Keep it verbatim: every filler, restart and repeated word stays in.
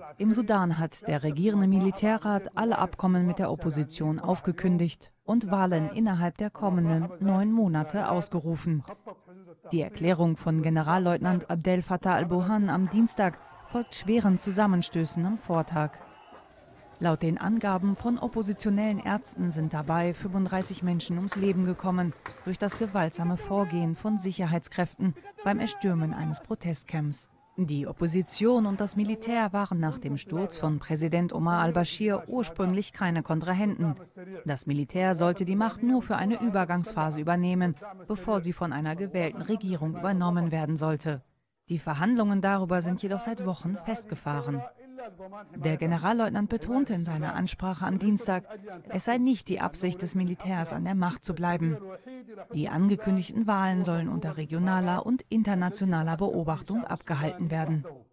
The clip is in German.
Im Sudan hat der regierende Militärrat alle Abkommen mit der Opposition aufgekündigt und Wahlen innerhalb der kommenden neun Monate ausgerufen. Die Erklärung von Generalleutnant Abdel Fattah al-Burhan am Dienstag folgt schweren Zusammenstößen am Vortag. Laut den Angaben von oppositionellen Ärzten sind dabei fünfunddreißig Menschen ums Leben gekommen durch das gewaltsame Vorgehen von Sicherheitskräften beim Erstürmen eines Protestcamps. Die Opposition und das Militär waren nach dem Sturz von Präsident Omar al-Baschir ursprünglich keine Kontrahenten. Das Militär sollte die Macht nur für eine Übergangsphase übernehmen, bevor sie von einer gewählten Regierung übernommen werden sollte. Die Verhandlungen darüber sind jedoch seit Wochen festgefahren. Der Generalleutnant betonte in seiner Ansprache am Dienstag, es sei nicht die Absicht des Militärs, an der Macht zu bleiben. Die angekündigten Wahlen sollen unter regionaler und internationaler Beobachtung abgehalten werden.